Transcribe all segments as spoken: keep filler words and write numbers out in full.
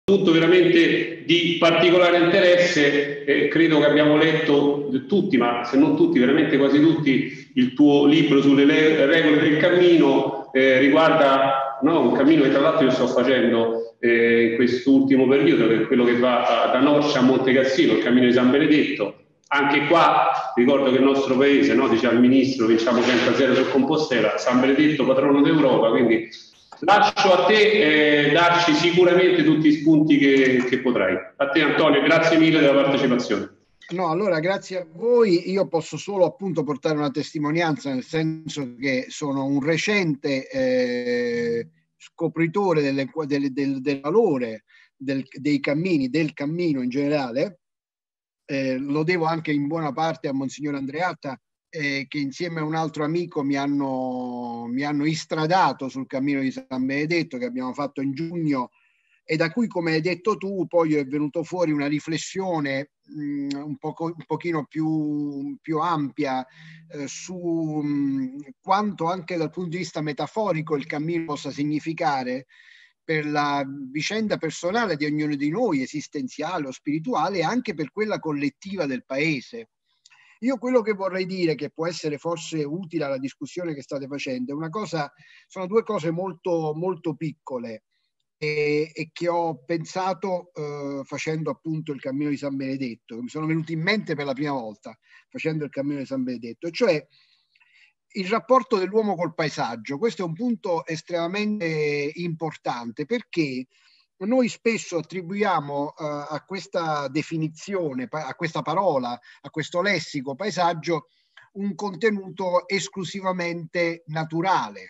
punto veramente di particolare interesse, eh, credo che abbiamo letto tutti, ma se non tutti, veramente quasi tutti, il tuo libro sulle regole del cammino. Eh, riguarda no, un cammino che tra l'altro io sto facendo eh, in quest'ultimo periodo, che è quello che va da Norcia a Montecassino, il cammino di San Benedetto. Anche qua ricordo che il nostro paese, no, diceva il ministro, vinciamo cento a zero per Compostela, San Benedetto patrono d'Europa, quindi lascio a te eh, darci sicuramente tutti gli spunti che, che potrai. A te Antonio, grazie mille della partecipazione. No, allora grazie a voi. Io posso solo appunto portare una testimonianza, nel senso che sono un recente eh, scopritore delle, del, del, del valore del, dei cammini, del cammino in generale. Eh, lo devo anche in buona parte a Monsignor Andreatta, eh, che insieme a un altro amico mi hanno, mi hanno istradato sul cammino di San Benedetto che abbiamo fatto in giugno, e da cui, come hai detto tu, poi è venuto fuori una riflessione mh, un, poco, un pochino più, più ampia eh, su mh, quanto anche dal punto di vista metaforico il cammino possa significare per la vicenda personale di ognuno di noi, esistenziale o spirituale, e anche per quella collettiva del paese. Io quello che vorrei dire, che può essere forse utile alla discussione che state facendo, è una cosa, sono due cose molto, molto piccole e, e che ho pensato eh, facendo appunto il cammino di San Benedetto, che mi sono venuti in mente per la prima volta facendo il cammino di San Benedetto, cioè il rapporto dell'uomo col paesaggio. Questo è un punto estremamente importante, perché noi spesso attribuiamo uh, a questa definizione, a questa parola, a questo lessico paesaggio, un contenuto esclusivamente naturale,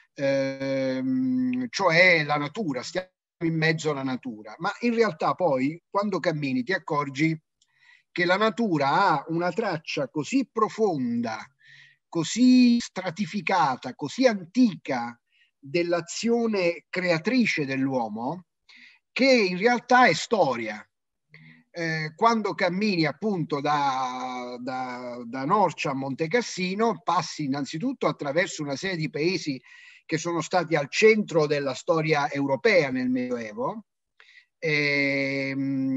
ehm, cioè la natura, stiamo in mezzo alla natura. Ma in realtà poi, quando cammini, ti accorgi che la natura ha una traccia così profonda, così stratificata, così antica dell'azione creatrice dell'uomo, che in realtà è storia. Eh, quando cammini appunto da, da, da Norcia a Montecassino, passi innanzitutto attraverso una serie di paesi che sono stati al centro della storia europea nel Medioevo, eh,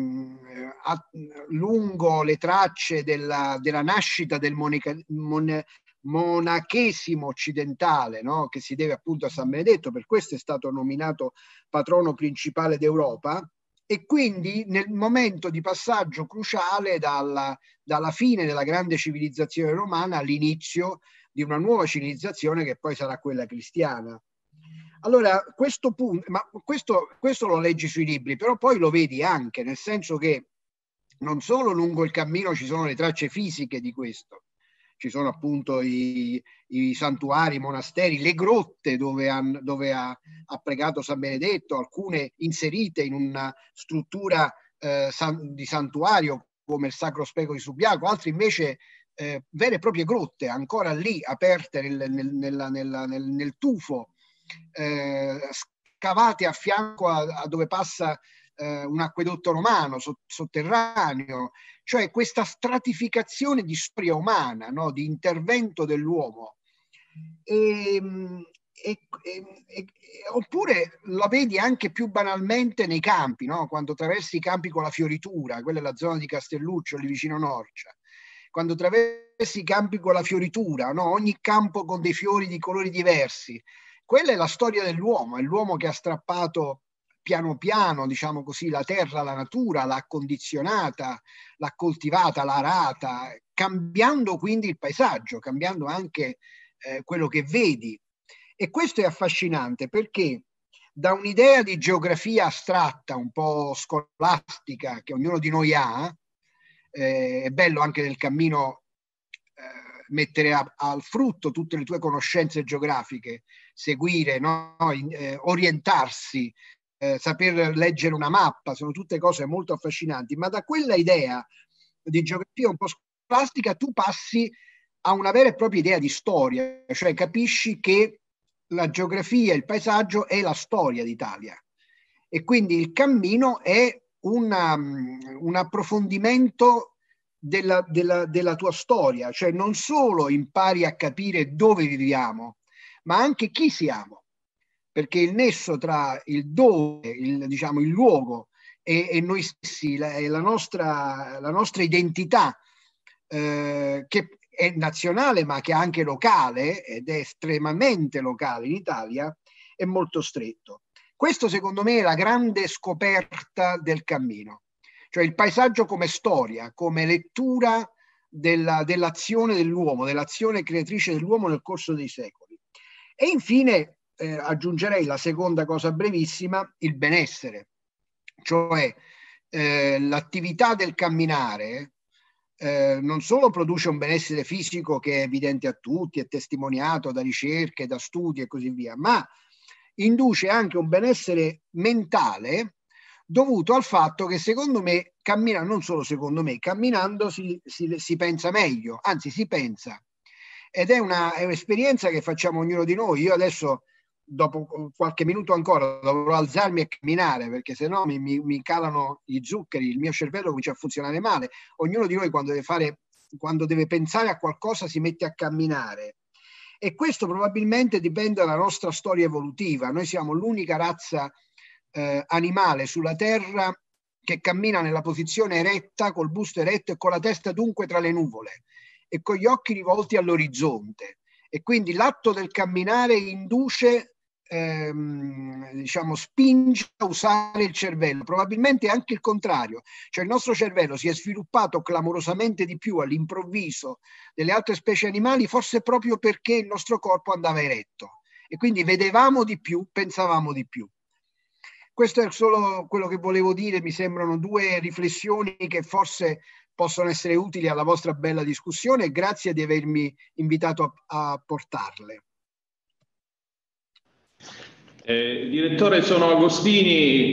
a, lungo le tracce della, della nascita del monica, mon, monachesimo occidentale, no? Che si deve appunto a San Benedetto, per questo è stato nominato patrono principale d'Europa, e quindi nel momento di passaggio cruciale dalla, dalla fine della grande civilizzazione romana all'inizio di una nuova civilizzazione che poi sarà quella cristiana. Allora, questo punto, ma questo, questo lo leggi sui libri, però poi lo vedi anche, nel senso che non solo lungo il cammino ci sono le tracce fisiche di questo, ci sono appunto i, i santuari, i monasteri, le grotte dove, han, dove ha, ha pregato San Benedetto, alcune inserite in una struttura eh, san, di santuario come il Sacro Speco di Subiaco, altre invece eh, vere e proprie grotte ancora lì aperte nel, nel, nella, nella, nel, nel tufo, eh, scavate a fianco a, a dove passa eh, un acquedotto romano sotterraneo, cioè questa stratificazione di storia umana, no? Di intervento dell'uomo. E, e, e, e, oppure lo vedi anche più banalmente nei campi, no? Quando attraversi i campi con la fioritura, quella è la zona di Castelluccio, lì vicino Norcia, quando attraversi i campi con la fioritura, no? Ogni campo con dei fiori di colori diversi, quella è la storia dell'uomo, è l'uomo che ha strappato piano piano, diciamo così, la terra alla natura, l'ha condizionata, l'ha coltivata, l'ha arata, cambiando quindi il paesaggio, cambiando anche eh, quello che vedi. E questo è affascinante perché da un'idea di geografia astratta, un po' scolastica, che ognuno di noi ha, eh, è bello anche nel cammino eh, mettere a, al frutto tutte le tue conoscenze geografiche, seguire, no? eh, orientarsi, Eh, saper leggere una mappa, sono tutte cose molto affascinanti, ma da quella idea di geografia un po' scolastica tu passi a una vera e propria idea di storia, cioè capisci che la geografia, il paesaggio è la storia d'Italia, e quindi il cammino è una, un approfondimento della, della, della tua storia, cioè non solo impari a capire dove viviamo, ma anche chi siamo, perché il nesso tra il dove, il, diciamo, il luogo e, e noi stessi, la, la, nostra, la nostra identità, eh, che è nazionale ma che è anche locale, ed è estremamente locale in Italia, è molto stretto. Questo secondo me è la grande scoperta del cammino, cioè il paesaggio come storia, come lettura della, dell'azione dell'uomo, dell'azione creatrice dell'uomo nel corso dei secoli. E infine eh, aggiungerei la seconda cosa brevissima, il benessere, cioè eh, l'attività del camminare eh, non solo produce un benessere fisico che è evidente a tutti, è testimoniato da ricerche, da studi e così via, ma induce anche un benessere mentale dovuto al fatto che secondo me, cammina, non solo secondo me, camminando si, si, si pensa meglio, anzi si pensa. Ed è, una, è un'esperienza che facciamo ognuno di noi. Io adesso, dopo qualche minuto ancora, dovrò alzarmi e camminare, perché se no mi, mi, mi calano gli zuccheri, il mio cervello comincia a funzionare male. Ognuno di noi quando deve fare, quando deve pensare a qualcosa si mette a camminare. E questo probabilmente dipende dalla nostra storia evolutiva. Noi siamo l'unica razza eh, animale sulla Terra che cammina nella posizione eretta, col busto eretto e con la testa dunque tra le nuvole e con gli occhi rivolti all'orizzonte. E quindi l'atto del camminare induce, ehm, diciamo, spinge a usare il cervello. Probabilmente anche il contrario, cioè il nostro cervello si è sviluppato clamorosamente di più all'improvviso delle altre specie animali, forse proprio perché il nostro corpo andava eretto e quindi vedevamo di più, pensavamo di più. Questo è solo quello che volevo dire, mi sembrano due riflessioni che forse possono essere utili alla vostra bella discussione e grazie di avermi invitato a, a portarle. Eh, direttore, sono Agostini,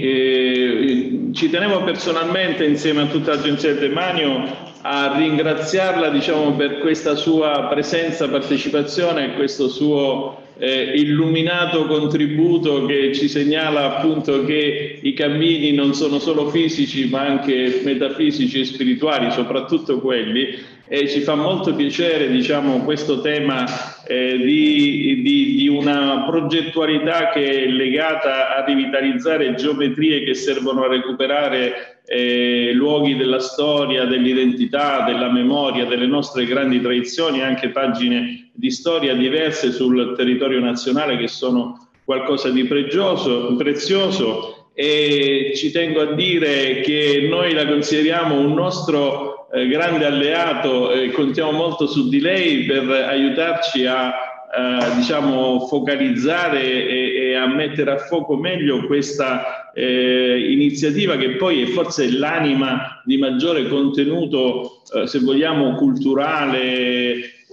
eh, ci tenevo personalmente insieme a tutta l'Agenzia del Demanio a ringraziarla, diciamo, per questa sua presenza, partecipazione e questo suo eh, illuminato contributo che ci segnala appunto che i cammini non sono solo fisici ma anche metafisici e spirituali, soprattutto quelli. E ci fa molto piacere, diciamo, questo tema eh, di, di, di una progettualità che è legata a rivitalizzare geometrie che servono a recuperare eh, luoghi della storia, dell'identità, della memoria, delle nostre grandi tradizioni, anche pagine di storia diverse sul territorio nazionale che sono qualcosa di pregioso, prezioso. E ci tengo a dire che noi la consideriamo un nostro Eh, grande alleato e eh, contiamo molto su di lei per aiutarci a eh, diciamo focalizzare e, e a mettere a fuoco meglio questa eh, iniziativa che poi è forse l'anima di maggiore contenuto eh, se vogliamo culturale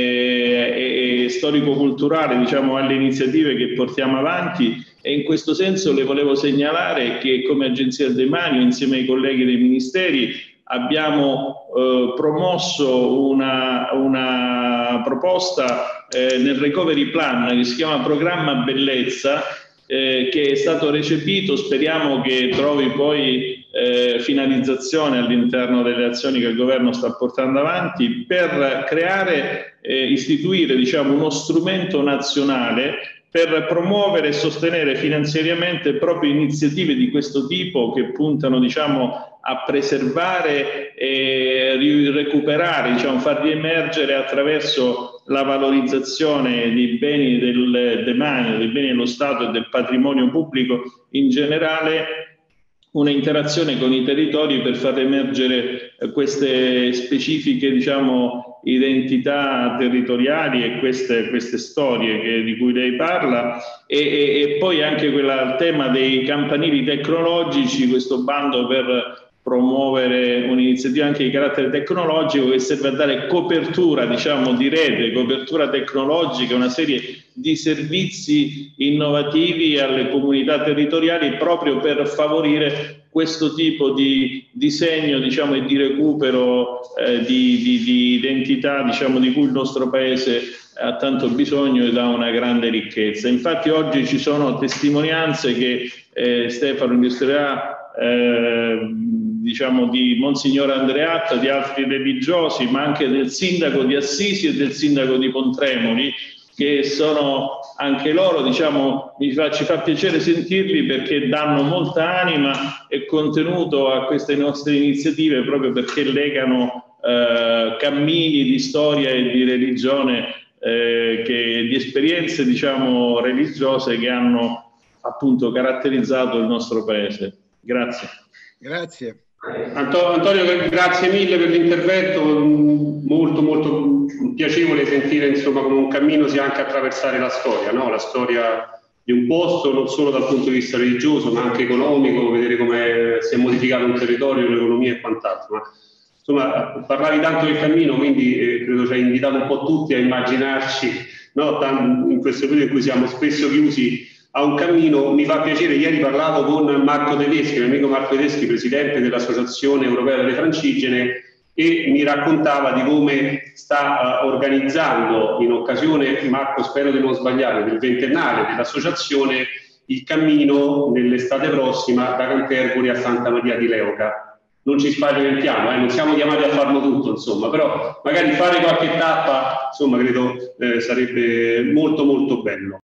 e, e storico-culturale, diciamo, alle iniziative che portiamo avanti. E in questo senso le volevo segnalare che come Agenzia del Demanio insieme ai colleghi dei ministeri abbiamo eh, promosso una, una proposta eh, nel Recovery Plan che si chiama Programma Bellezza, eh, che è stato recepito, speriamo che trovi poi eh, finalizzazione all'interno delle azioni che il governo sta portando avanti per creare, eh, istituire, diciamo, uno strumento nazionale per promuovere e sostenere finanziariamente proprio iniziative di questo tipo che puntano, diciamo, a preservare e recuperare, diciamo, far riemergere attraverso la valorizzazione dei beni del demanio, dei beni dello Stato e del patrimonio pubblico in generale, un'interazione con i territori per far emergere queste specifiche, diciamo, identità territoriali e queste, queste storie che, di cui lei parla e, e, e poi anche quella, il tema dei campanili tecnologici, questo bando per promuovere un'iniziativa anche di carattere tecnologico che serve a dare copertura, diciamo, di rete, copertura tecnologica, una serie di servizi innovativi alle comunità territoriali proprio per favorire questo tipo di disegno, diciamo, e di recupero eh, di, di, di identità, diciamo, di cui il nostro Paese ha tanto bisogno ed ha una grande ricchezza. Infatti oggi ci sono testimonianze che eh, Stefano illustrerà, eh, diciamo, di Monsignor Andreatta, di altri religiosi, ma anche del sindaco di Assisi e del sindaco di Pontremoli, che sono anche loro, diciamo, mi fa, ci fa piacere sentirli perché danno molta anima e contenuto a queste nostre iniziative, proprio perché legano eh, cammini di storia e di religione, eh, che, di esperienze, diciamo, religiose che hanno appunto caratterizzato il nostro paese. Grazie. Grazie. Antonio, grazie mille per l'intervento, molto molto piacevole sentire, insomma, come un cammino sia anche attraversare la storia, no? La storia di un posto, non solo dal punto di vista religioso ma anche economico, vedere come si è modificato un territorio, l'economia e quant'altro. Ma insomma, parlavi tanto del cammino, quindi eh, credo ci hai invitato un po' tutti a immaginarci, no? In questo periodo in cui siamo spesso chiusi a un cammino. Mi fa piacere, ieri parlavo con Marco Tedeschi, mio amico Marco Tedeschi, presidente dell'Associazione Europea delle Francigene, e mi raccontava di come sta uh, organizzando, in occasione, Marco, spero di non sbagliare, del ventennale dell'associazione, il cammino nell'estate prossima da Canterbury a Santa Maria di Leuca. Non ci spaventiamo, eh, non siamo chiamati a farlo tutto, insomma, però magari fare qualche tappa, insomma, credo eh, sarebbe molto molto bello.